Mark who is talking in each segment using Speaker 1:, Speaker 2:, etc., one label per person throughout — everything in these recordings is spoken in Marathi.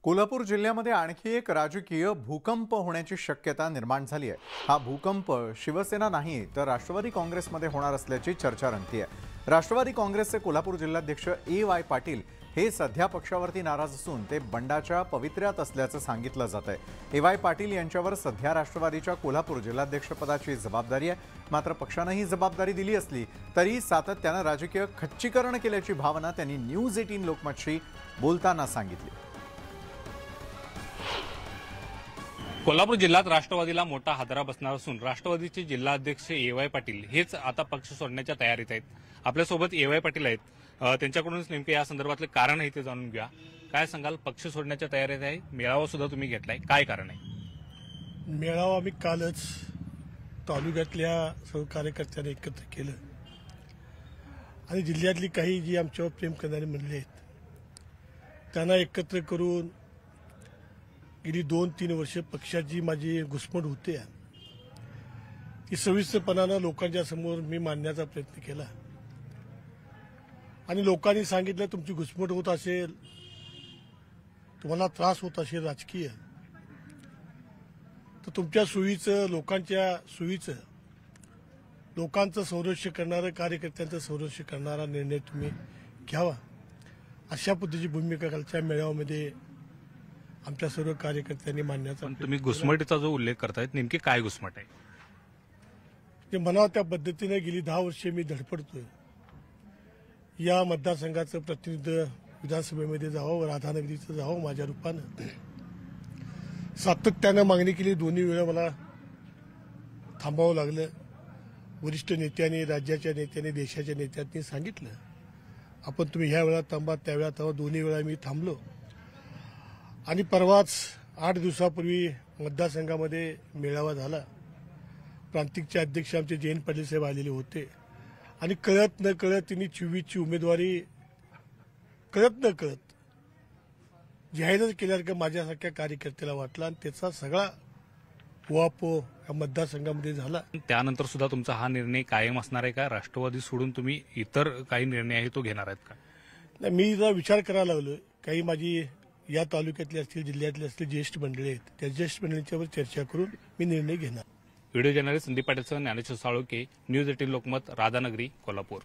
Speaker 1: कोल्हापूर जिल्ह्यामध्ये आणखी एक राजकीय भूकंप होण्याची शक्यता निर्माण झाली आहे। हा भूकंप शिवसेना नाही तर राष्ट्रवादी काँग्रेसमध्ये होणार असल्याची चर्चा रंगतीये। राष्ट्रवादी काँग्रेसचे कोल्हापूर जिल्हाध्यक्ष ए.वाय. पाटील हे सध्या पक्षावरती नाराज असून ते बंडाच्या पवित्र्यात असल्याचं सांगितलं जातंय। ए.वाय. पाटील यांच्यावर सध्या राष्ट्रवादीच्या कोल्हापूर जिल्हाध्यक्षपदाची जबाबदारी आहे। मात्र पक्षाने ही जबाबदारी दिली असली तरी सातत्यानं राजकीय खच्चीकरण केल्याची भावना त्यांनी न्यूज 18 लोकमतशी बोलताना सांगितली।
Speaker 2: कोल्हापूर जिल्ह्यात राष्ट्रवादीला मोठा हादरा बसणार असून राष्ट्रवादीचे जिल्हाध्यक्ष ए.वाय. पाटील हेच आता पक्ष सोडण्याच्या तयारीत आहेत। आपल्यासोबत ए.वाय. पाटील आहेत, त्यांच्याकडूनच नेमके या संदर्भातले कारण आहे ते जाणून घ्या। काय सांगाल? पक्ष सोडण्याच्या तयारीत आहे, मेळावा सुद्धा तुम्ही घेतलाय, काय कारण आहे?
Speaker 3: मेळावा आम्ही कालच तालुक्यातल्या सर्व कार्यकर्त्यांनी एकत्र केलं आणि जिल्ह्यातली काही जी आमच्यावर प्रेम करणारी मंडळी आहेत त्यांना एकत्र करून गेली 2-3 वर्ष पक्षाची माझी घुसमट होते ती सविस्तरपणानं लोकांच्या समोर मी मांडण्याचा प्रयत्न केला आणि लोकांनी सांगितलं तुमची घुसमट होत असेल, तुम्हाला त्रास होत असेल राजकीय, तर तुमच्या सोयीचं, लोकांच्या सोयीचं, लोकांचं संरक्षण करणारं, कार्यकर्त्यांचं संरक्षण करणारा निर्णय तुम्ही घ्यावा, अशा पद्धतीची भूमिका कालच्या मेळाव्यामध्ये आमच्या सर्व कार्यकर्त्यांनी मांडण्याचा।
Speaker 2: तुम्ही घुसमटीचा जो उल्लेख करतायत, नेमकी काय घुसमट आहे?
Speaker 3: ते म्हणावं त्या पद्धतीने गेली 10 वर्षे मी धडपडतोय, या मतदारसंघाचं प्रतिनिधित्व विधानसभेमध्ये जावं, राधानगरीचं जावं माझ्या रूपानं। सातत्यानं मागणी केली, दोन्ही वेळा मला थांबावं लागलं। वरिष्ठ नेत्यांनी, राज्याच्या नेत्यांनी, देशाच्या नेत्यांनी सांगितलं आपण तुम्ही ह्या वेळा थांबा, त्यावेळा थांबा, दोन्ही वेळा मी थांबलो आणि परवाच 8 दिवसापूर्वी मतदारसंघामध्ये मेळावा झाला। प्रांतिकचे अध्यक्ष आमचे जयंत पाटील साहेब आलेले होते आणि कळत न कळत त्यांनी 24ची उमेदवारी कळत न कळत जाहीरच केल्यासारखं माझ्यासारख्या कार्यकर्त्याला वाटला आणि त्याचा सगळा उहापोह या मतदारसंघामध्ये झाला।
Speaker 2: त्यानंतर सुद्धा तुमचा हा निर्णय कायम असणार आहे का? राष्ट्रवादी सोडून तुम्ही इतर काही निर्णय आहे तो घेणार आहेत का?
Speaker 3: नाही, मी जरा विचार करायला लागलो। काही माझी या तालुक्यातले असतील, जिल्ह्यातले असतील ज्येष्ठ मंडळी आहेत, त्या ज्येष्ठ मंडळींच्यावर चर्चा करून मी निर्णय घेणार।
Speaker 2: व्हिडिओ जर्नलिस्ट संदीप पाटीलसह ज्ञानेश्वर साळुंके, न्यूज 18 लोकमत, राधानगरी, कोल्हापूर।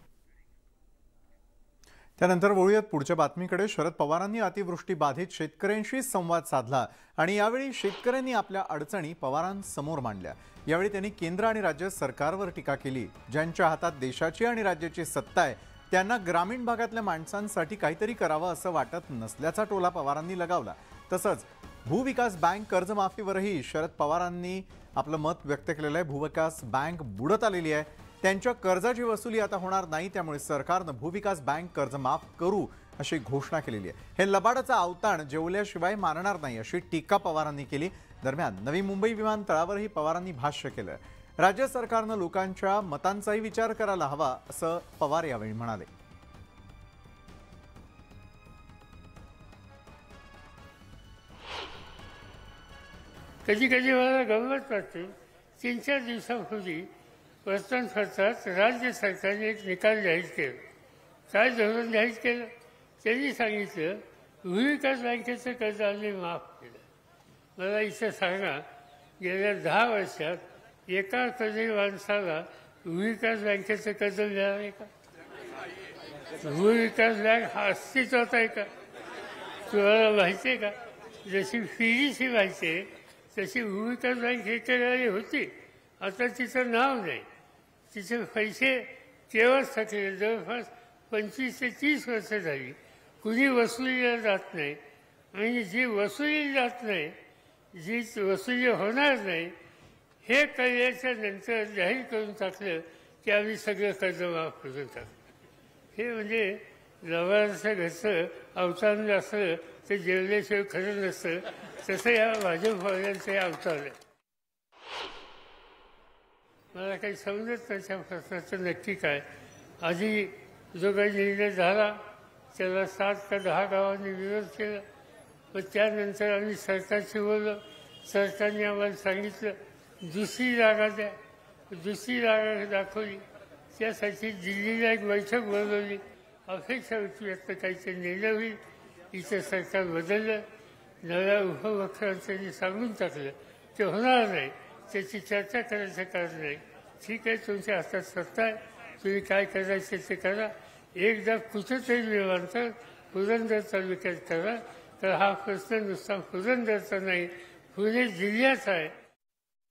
Speaker 1: त्यानंतर वळूयात पुढच्या बातमीकडे। शरद पवारांनी अतिवृष्टी बाधित शेतकऱ्यांशी संवाद साधला आणि यावेळी शेतकऱ्यांनी आपल्या अडचणी पवारांसमोर मांडल्या। यावेळी त्यांनी केंद्र आणि राज्य सरकारवर टीका केली। ज्यांच्या हातात देशाची आणि राज्याची सत्ता आहे त्यांना ग्रामीण भागातल्या माणसांसाठी काहीतरी करावं असं वाटत नसल्याचा टोला पवारांनी लगावला। तसंच भूविकास बँक कर्जमाफीवरही शरद पवारांनी आपलं मत व्यक्त केलेलं आहे। भूविकास बँक बुडत आलेली आहे, त्यांच्या कर्जाची वसुली आता होणार नाही, त्यामुळे सरकारनं भूविकास बँक कर्ज माफ करू अशी घोषणा केलेली आहे। हे लबाडाचं अवताण जेवल्याशिवाय मानणार नाही अशी टीका पवारांनी केली। दरम्यान नवी मुंबई विमानतळावरही पवारांनी भाष्य केलं। राज्य सरकारनं लोकांच्या मतांचाही विचार करायला हवा असं पवार यावेळी म्हणाले।
Speaker 4: कधी कधी मला गंमत वाटते, 3-4 दिवसापूर्वी वर्तमानपत्रात राज्य सरकारने एक निकाल जाहीर केला। काय धोरण जाहीर केलं? त्यांनी सांगितलं भूविकास बँकेचं कर्ज आम्ही माफ केलं। मला इथं सांगा, गेल्या 10 वर्षात एका तरी माणसाला भूविकास बँकेचं कर्ज मिळालं का? भूविकास बँक हा अस्तित्वात आहे का? तुम्हाला माहिती आहे का? जशी फीडीसी माहिती आहे तशी भूविकास बँक हे करणारी होती, आता तिचं नाव नाही, तिचे पैसे केवळ थकले। जवळपास 25 ते 30 वर्ष झाली, कुणी वसुलीला जात नाही आणि जी वसुली जात नाही, जी वसुली होणार नाही हे कळल्याच्या नंतर जाहीर करून टाकलं की आम्ही सगळं कर्ज माफ करून टाकलं। हे म्हणजे लवादाचं घरचं अवतार असलं तर जेवल्याशिवाय खरं नसतं, तसं या भाजपवाल्यांचं अवतार आहे। मला काही समजत नाही त्या प्रश्नाचं नक्की काय। आधी जो काही निर्णय झाला त्याला 7 का 10 गावांनी विरोध केला, पण त्यानंतर आम्ही सरकारशी बोललो, सरकारने आम्हाला सांगितलं दुसरी जागा द्या, दुसरी जागा दाखवली, त्यासाठी दिल्लीला एक बैठक बोलवली, अपेक्षा होती आता काहीतरी निर्णय होईल। इथं सरकार बदललं, नव्या उपमुख्यमंत्र्यांनी सांगून टाकलं ते होणार नाही, त्याची चर्चा करायचं कारण नाही. ठीक आहे, तुमच्या हातात सत्ता आहे, तुम्ही काय करायचं ते करा. एकदा कुठंतरी निवांत पुरंदर तालुक्यात करा. तर हा प्रश्न नुसता पुरंदरचा नाही, पुणे जिल्ह्याचा आहे.